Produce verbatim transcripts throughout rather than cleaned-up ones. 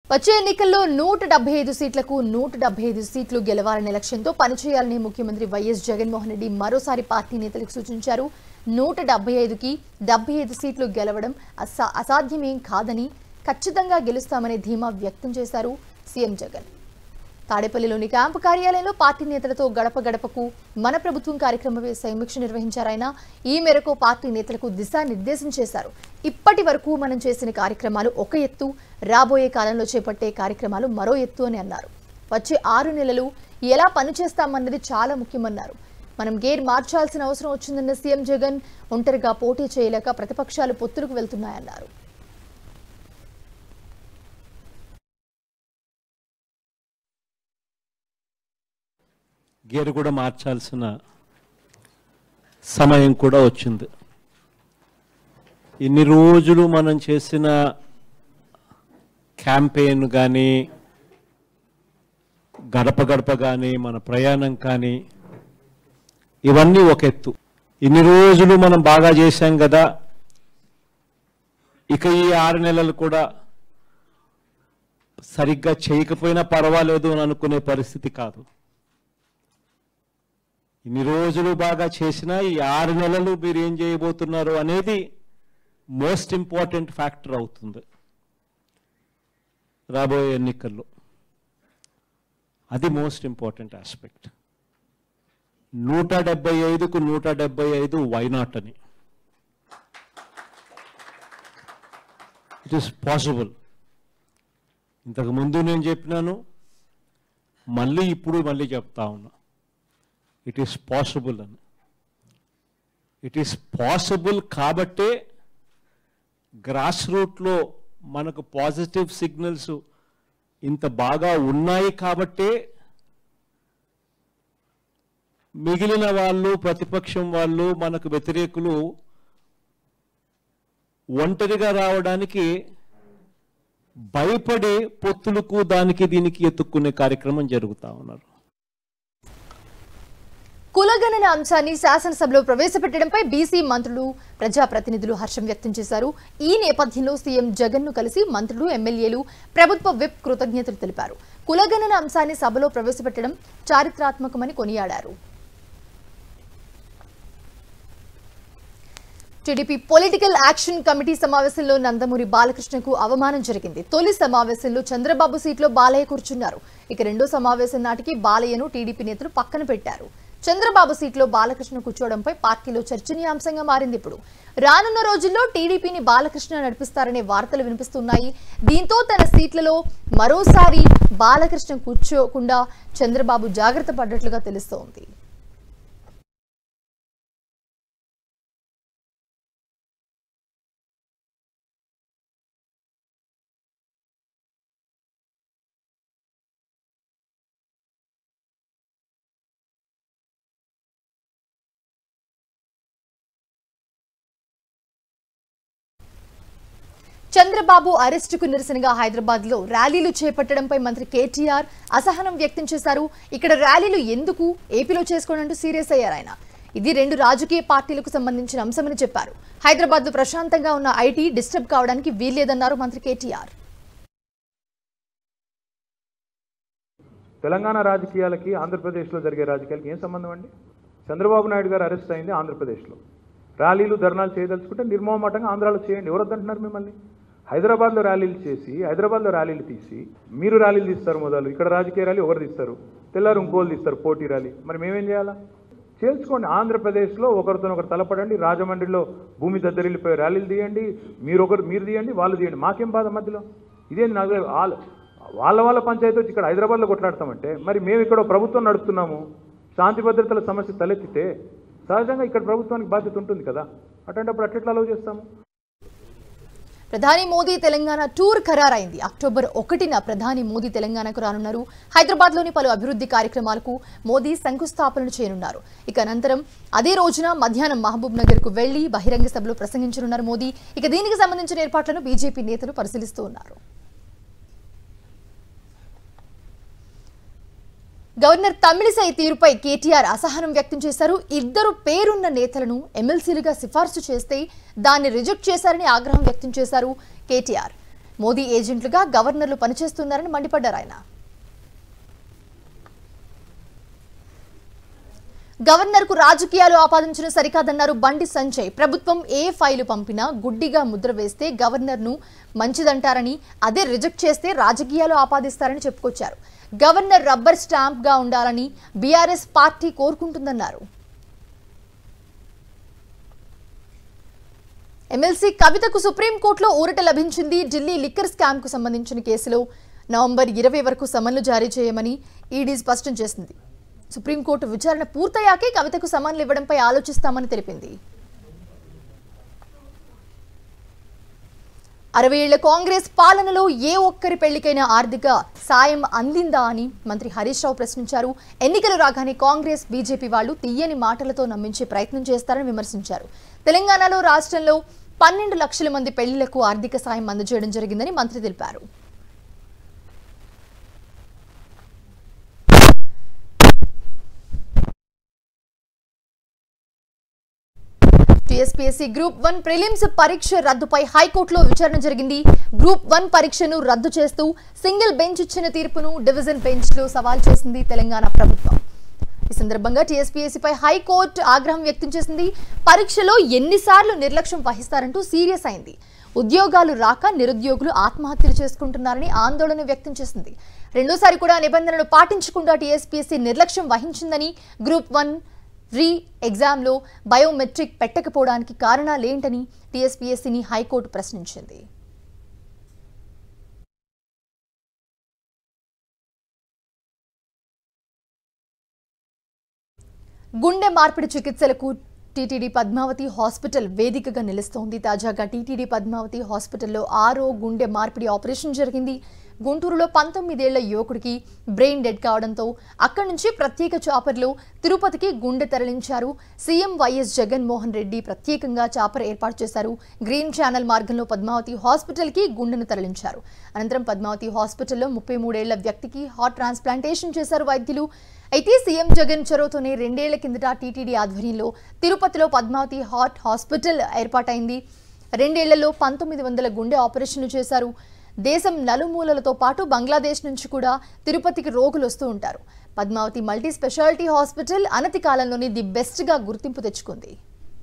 వచ్చే ఎన్నికల్లో నూట డెబ్బై ఐదు సీట్లకు నూట డెబ్బై ఐదు సీట్లు గెలవాలనే లక్ష్యంతో పనిచేయాలని ముఖ్యమంత్రి వైఎస్ జగన్మోహన్ రెడ్డి మరోసారి పార్టీ నేతలకు సూచించారు. నూట డెబ్బై ఐదుకి డెబ్బై ఐదు సీట్లు గెలవడం అసా అసాధ్యమేం కాదని, ఖచ్చితంగా గెలుస్తామనే ధీమా వ్యక్తం చేశారు సీఎం జగన్. తాడేపల్లిలోని క్యాంపు కార్యాలయంలో పార్టీ నేతలతో గడప గడపకు మన ప్రభుత్వం కార్యక్రమంపై సమీక్ష నిర్వహించారాయన. ఈ మేరకు పార్టీ నేతలకు దిశానిర్దేశం చేశారు. ఇప్పటి వరకు మనం చేసిన కార్యక్రమాలు ఒక ఎత్తు, రాబోయే కాలంలో చేపట్టే కార్యక్రమాలు మరో ఎత్తు అని అన్నారు. వచ్చే ఆరు నెలలు ఎలా పనిచేస్తామన్నది చాలా ముఖ్యమన్నారు. మనం గేర్ మార్చాల్సిన అవసరం వచ్చిందన్న సీఎం జగన్ ఒంటరిగా పోటీ చేయలేక ప్రతిపక్షాలు పొత్తులకు వెళ్తున్నాయన్నారు. గేరు కూడా మార్చాల్సిన సమయం కూడా వచ్చింది. ఇన్ని రోజులు మనం చేసిన క్యాంపెయిన్ కానీ, గడప గడప కానీ, మన ప్రయాణం కానీ, ఇవన్నీ ఒక ఎత్తు. ఇన్ని రోజులు మనం బాగా చేశాం కదా, ఇక ఈ ఆరు నెలలు కూడా సరిగ్గా చేయకపోయినా పర్వాలేదు అని అనుకునే పరిస్థితి కాదు. ఇన్ని రోజులు బాగా చేసినా ఈ ఆరు నెలలు మీరు ఏం చేయబోతున్నారు అనేది మోస్ట్ ఇంపార్టెంట్ ఫ్యాక్టర్ అవుతుంది రాబోయే ఎన్నికల్లో. అది మోస్ట్ ఇంపార్టెంట్ ఆస్పెక్ట్. నూట డెబ్బై ఐదుకు నూట డెబ్బై ఐదు వైనాట్ అని, ఇట్ ఈస్ పాసిబుల్. ఇంతకు ముందు నేను చెప్పినాను, మళ్ళీ ఇప్పుడు మళ్ళీ చెప్తా ఉన్నా, ఇట్ ఈస్ పాసిబుల్ అని. ఇట్ ఈస్ పాసిబుల్ కాబట్టే గ్రాస్ రూట్లో మనకు పాజిటివ్ సిగ్నల్స్ ఇంత బాగా ఉన్నాయి కాబట్టే మిగిలిన వాళ్ళు, ప్రతిపక్షం వాళ్ళు, మనకు వ్యతిరేకులు ఒంటరిగా రావడానికి భయపడి పొత్తులకు దానికి దీనికి ఎత్తుక్కునే కార్యక్రమం జరుగుతూ ఉన్నారు. కులగణన అంశాన్ని శాసనసభలో ప్రవేశపెట్టడంపై బీసీ మంత్రులు, ప్రజాప్రతినిధులు హర్షం వ్యక్తం చేశారు. ఈ నేపథ్యంలో సీఎం జగన్ ను కలిసి మంత్రులు, ఎమ్మెల్యేలు, ప్రభుత్వ విప్ కృతజ్ఞతలు తెలిపారు. కులగణన అంశాన్ని సభలో ప్రవేశపెట్టడం చారిత్రాత్మకమని కొనియాడారు. టీడీపీ పొలిటికల్ యాక్షన్ కమిటీ సమావేశంలో నందమూరి బాలకృష్ణకు అవమానం జరిగింది. తొలి సమావేశంలో చంద్రబాబు సీట్లో బాలయ్య కూర్చున్నారు. ఇక రెండో సమావేశం నాటికి బాలయ్యను టీడీపీ నేతలు పక్కన పెట్టారు. చంద్రబాబు సీట్లో బాలకృష్ణ కూర్చోవడంపై పార్టీలో చర్చనీయాంశంగా మారింది. ఇప్పుడు రానున్న రోజుల్లో టీడీపీని బాలకృష్ణ నడిపిస్తారనే వార్తలు వినిపిస్తున్నాయి. దీంతో తన సీట్లలో మరోసారి బాలకృష్ణ కూర్చోకుండా చంద్రబాబు జాగ్రత్త పడ్డట్లుగా తెలుస్తోంది. చంద్రబాబు అరెస్టుకు నిరసనగా హైదరాబాద్ లో ర్యాలీలు చేపట్టడంపై మంత్రి కేటీఆర్ అసహనం వ్యక్తం చేశారు. ఇక్కడ ర్యాలీలు ఎందుకు, ఏపీలో చేసుకోనంటూ సీరియస్ అయ్యారు ఆయన. ఇది రెండు రాజకీయ పార్టీలకు సంబంధించిన అంశమని చెప్పారు. హైదరాబాద్ లో ప్రశాంతంగా ఉన్న ఐటీ డిస్టర్బ్ కావడానికి వీల్లేదన్నారు మంత్రి కేటీఆర్. తెలంగాణ రాజకీయాలకి ఆంధ్రప్రదేశ్లో జరిగే రాజకీయాలకి ఏం సంబంధం అండి? చంద్రబాబు నాయుడు గారు అరెస్ట్ అయింది ఆంధ్రప్రదేశ్లో. ర్యాలీలు, ధర్నాలు చేయదలుచుకుంటే నిర్మోహమాటంగా ఆంధ్రాలో చేయండి. ఎవరు వద్దంటున్నారు మిమ్మల్ని? హైదరాబాద్లో ర్యాలీలు చేసి, హైదరాబాద్లో ర్యాలీలు తీసి, మీరు ర్యాలీలు తీస్తారు మొదలు, ఇక్కడ రాజకీయ ర్యాలీ ఎవరు తీస్తారు? తెల్లారు ఇంకోలు తీస్తారు పోటీ ర్యాలీ. మరి మేమేం చేయాలా? చేల్చుకోండి. ఆంధ్రప్రదేశ్లో ఒకరితో ఒకరు తలపడండి. రాజమండ్రిలో భూమి దద్దరిల్లిపోయి ర్యాలీలు తీయండి. మీరు ఒకరు మీరు తీయండి, వాళ్ళు తీయండి. మాకేం బాధ మధ్యలో? ఇదేంటి నాకు వాళ్ళ వాళ్ళ వాళ్ళ పంచాయతీ వచ్చి ఇక్కడ హైదరాబాద్లో కొట్లాడతామంటే, మరి మేము ఇక్కడ ప్రభుత్వం నడుపుతున్నాము, శాంతి భద్రతల సమస్య తలెత్తితే సహజంగా ఇక్కడ ప్రభుత్వానికి బాధ్యత ఉంటుంది కదా. అటువంటిప్పుడు అట్లెట్లా అలౌ చేస్తాము? ప్రధాని మోదీ తెలంగాణ టూర్ ఖరారైంది. అక్టోబర్ ఒకటిన ప్రధాని మోదీ తెలంగాణకు రానున్నారు. హైదరాబాద్ లోని పలు అభివృద్ధి కార్యక్రమాలకు మోదీ శంకుస్థాపనలు చేయనున్నారు. ఇక అనంతరం అదే రోజున మధ్యాహ్నం మహబూబ్ నగర్ కు వెళ్లి బహిరంగ సభలో ప్రసంగించనున్నారు మోదీ. ఇక దీనికి సంబంధించిన ఏర్పాట్లను బీజేపీ నేతలు పరిశీలిస్తూ ఉన్నారు. గవర్నర్ తమిళిసై తీరుపై కేటీఆర్ అసహనం వ్యక్తం చేశారు. ఇద్దరు పేరున్న నేతలను ఎమ్మెల్సీలుగా సిఫార్సు చేస్తే దాన్ని రిజెక్ట్ చేశారని ఆగ్రహం వ్యక్తం చేశారు కేటీఆర్. మోదీ ఏజెంట్లుగా గవర్నర్లు పనిచేస్తున్నారని మండిపడ్డారు ఆయన. గవర్నర్ కు రాజకీయాలు ఆపాదించిన సరికాదన్నారు బండి సంజయ్. ప్రభుత్వం ఏ ఫైలు పంపినా గుడ్డిగా ముద్ర వేస్తే గవర్నర్ ను మంచిదంటారని, అదే రిజెక్ట్ చేస్తే రాజకీయాలు ఆపాదిస్తారని చెప్పుకొచ్చారు. గవర్నర్ రబ్బర్ స్టాంప్ గా ఉండాలని బీఆర్ఎస్ పార్టీ కోరుకుంటుందన్నారు. ఎమ్మెల్సీ కవితకు సుప్రీంకోర్టులో ఊరట లభించింది. ఢిల్లీ లిక్కర్ స్కామ్ కు సంబంధించిన కేసులో నవంబర్ ఇరవై వరకు సమన్లు జారీ చేయమని ఈడీ స్పష్టం చేసింది. సుప్రీంకోర్టు విచారణ పూర్తయ్యాకే కవితకు సమన్లు ఇవ్వడంపై ఆలోచిస్తామని తెలిపింది. అరవై ఏళ్ల కాంగ్రెస్ పాలనలో ఏ ఒక్కరి పెళ్లికైనా ఆర్థిక సాయం అందిందా అని మంత్రి హరీష్ రావు ప్రశ్నించారు. ఎన్నికలు రాగానే కాంగ్రెస్ బీజేపీ వాళ్లు తీయని మాటలతో నమ్మించే ప్రయత్నం చేస్తారని విమర్శించారు. తెలంగాణలో రాష్ట్రంలో పన్నెండు లక్షల మంది పెళ్లిలకు ఆర్థిక సాయం అందజేయడం జరిగిందని మంత్రి తెలిపారు. టీఎస్పీఎస్సీ గ్రూప్ వన్ ప్రిలిమ్స్ పరీక్ష రద్దుపై హైకోర్టులో విచారణ జరిగింది. గ్రూప్ వన్ పరీక్షను రద్దు చేస్తూ సింగిల్ బెంచ్ ఇచ్చిన తీర్పును డివిజన్ బెంచ్ లో సవాల్ చేసింది తెలంగాణ ప్రభుత్వం. ఈ సందర్భంగా టీఎస్పీఎస్సీపై హైకోర్టు ఆగ్రహం వ్యక్తం చేసింది. పరీక్షలో ఎన్నిసార్లు నిర్లక్ష్యం వహిస్తారంటూ సీరియస్ అయింది. ఉద్యోగాలు రాక నిరుద్యోగులు ఆత్మహత్యలు చేసుకుంటున్నారని ఆందోళన వ్యక్తం చేసింది. రెండోసారి కూడా నిబంధనలు పాటించకుండా టీఎస్పీఎస్సీ నిర్లక్ష్యం వహించిందని, గ్రూప్ వన్ రీ ఎగ్జామ్లో బయోమెట్రిక్ పెట్టకపోవడానికి కారణాలేంటని టీఎస్పీఎస్సీని హైకోర్టు ప్రశ్నించింది. గుండె మార్పిడి చికిత్సలకు టీటీడీ పద్మావతి హాస్పిటల్ వేదికగా నిలుస్తోంది. తాజాగా టీటీడీ పద్మావతి హాస్పిటల్లో ఆరో గుండె మార్పిడి ఆపరేషన్ జరిగింది. గుంటూరులో పంతొమ్మిదేళ్ల యువకుడికి బ్రెయిన్ డెడ్ కావడంతో అక్కడి నుంచి ప్రత్యేక చాపర్లో తిరుపతికి గుండె తరలించారు. సీఎం వైఎస్ జగన్మోహన్ రెడ్డి ప్రత్యేకంగా చాపర్ ఏర్పాటు చేశారు. గ్రీన్ ఛానల్ మార్గంలో పద్మావతి హాస్పిటల్కి గుండెను తరలించారు. అనంతరం పద్మావతి హాస్పిటల్లో ముప్పై మూడేళ్ల వ్యక్తికి హార్ట్ ట్రాన్స్ప్లాంటేషన్ చేశారు వైద్యులు. అయితే సీఎం జగన్ చొరవతోనే రెండేళ్ల కిందట టీటీడీ ఆధ్వర్యంలో తిరుపతిలో పద్మావతి హార్ట్ హాస్పిటల్ ఏర్పాటైంది. రెండేళ్లలో పంతొమ్మిది వందల గుండె ఆపరేషన్లు చేశారు. దేశం నలుమూలలతో పాటు బంగ్లాదేశ్ నుంచి కూడా తిరుపతికి రోగులు వస్తూ ఉంటారు. పద్మావతి మల్టీ స్పెషాలిటీ హాస్పిటల్ అనతి కాలంలోనే ది బెస్ట్ గా గుర్తింపు తెచ్చుకుంది.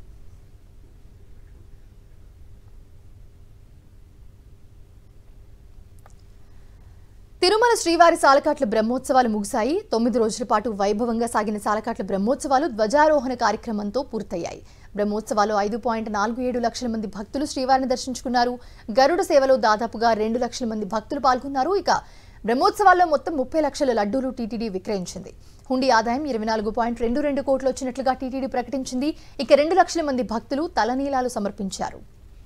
తిరుమల శ్రీవారి సాలకాట్ల బ్రహ్మోత్సవాలు ముగిశాయి. తొమ్మిది రోజుల పాటు వైభవంగా సాగిన సాలకాట్ల బ్రహ్మోత్సవాలు ధ్వజారోహణ కార్యక్రమంతో పూర్తయ్యాయి. బ్రహ్మోత్సవాలు ఐదు పాయింట్ నాలుగు ఏడు లక్షల మంది భక్తులు శ్రీవారిని దర్శించుకున్నారు. గరుడ సేవలో దాదాపుగా రెండు లక్షల మంది భక్తులు పాల్గొన్నారు. ఇక బ్రహ్మోత్సవాల్లో మొత్తం ముప్పై లక్షల లడ్డూలు టీటీడీ విక్రయించింది. హుండీ ఆదాయం ఇరవై నాలుగు పాయింట్ రెండు రెండు కోట్లు వచ్చినట్లుగా టీటీడీ ప్రకటించింది. ఇక రెండు లక్షల మంది భక్తులు తలనీలాలు సమర్పించారు.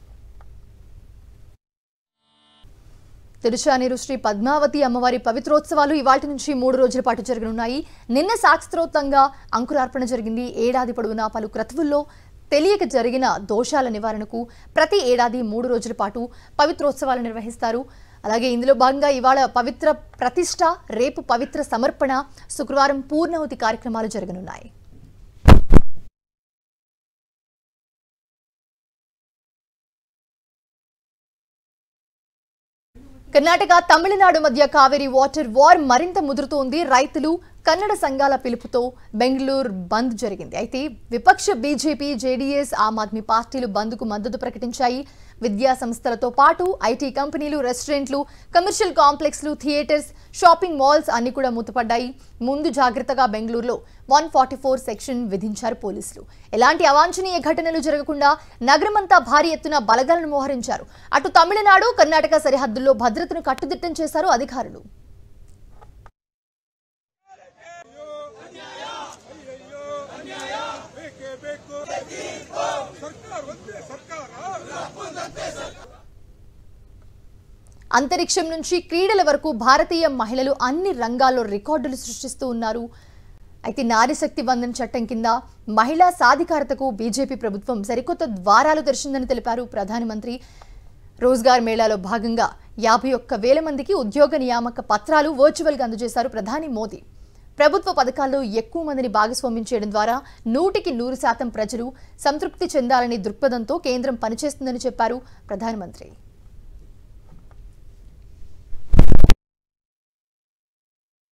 తిరుచానూరు శ్రీ పద్మావతి అమ్మవారి పవిత్రోత్సవాలు ఇవాల్టి నుంచి మూడు రోజుల పాటు జరగనున్నాయి. నిన్న శాస్త్రోక్తంగా అంకురార్పణ జరిగింది. ఏడాది పొడవునా పలు క్రతువుల్లో తెలియక జరిగిన దోషాల నివారణకు ప్రతి ఏడాది మూడు రోజుల పాటు పవిత్రోత్సవాలు నిర్వహిస్తారు. అలాగే ఇందులో భాగంగా ఇవాళ పవిత్ర ప్రతిష్ఠ, రేపు పవిత్ర సమర్పణ, శుక్రవారం పూర్ణాహుతి కార్యక్రమాలు జరగనున్నాయి. కర్ణాటక తమిళనాడు మధ్య కావేరీ వాటర్ వార్ మరింత ముదురుతోంది. రైతులు, కన్నడ సంఘాల పిలుపుతో బెంగళూరు బంద్ జరిగింది. అయితే విపక్ష బీజేపీ, జేడీఎస్, ఆమ్ ఆద్మీ పార్టీలు బంద్కు మద్దతు ప్రకటించాయి. విద్యా సంస్థలతో పాటు ఐటీ కంపెనీలు, రెస్టారెంట్లు, కమర్షియల్ కాంప్లెక్స్లు, థియేటర్స్, షాపింగ్ మాల్స్ అన్ని కూడా మూతపడ్డాయి. ముందు జాగ్రత్తగా బెంగళూరులో వన్ ఫార్టీ ఫోర్ సెక్షన్ విధించారు పోలీసులు. ఎలాంటి అవాంఛనీయ ఘటనలు జరగకుండా నగరమంతా భారీ ఎత్తున బలగాలను మోహరించారు. అటు తమిళనాడు, కర్ణాటక సరిహద్దుల్లో భద్రతను కట్టుదిట్టం చేశారు అధికారులు. అంతరిక్షం నుంచి క్రీడల వరకు భారతీయ మహిళలు అన్ని రంగాల్లో రికార్డులు సృష్టిస్తూ ఉన్నారు. అయితే నారీశక్తి వందన చట్టం కింద మహిళా సాధికారతకు బీజేపీ ప్రభుత్వం సరికొత్త ద్వారాలు తెరిచిందని తెలిపారు ప్రధానమంత్రి. రోజ్గార్ మేళాలో భాగంగా యాభై ఒక్క వేల మందికి ఉద్యోగ నియామక పత్రాలు వర్చువల్గా అందజేశారు ప్రధాని మోదీ. ప్రభుత్వ పథకాల్లో ఎక్కువ మందిని భాగస్వామ్యం చేయడం ద్వారా నూటికి నూరు శాతం ప్రజలు సంతృప్తి చెందాలనే దృక్పథంతో కేంద్రం పనిచేస్తుందని చెప్పారు ప్రధానమంత్రి.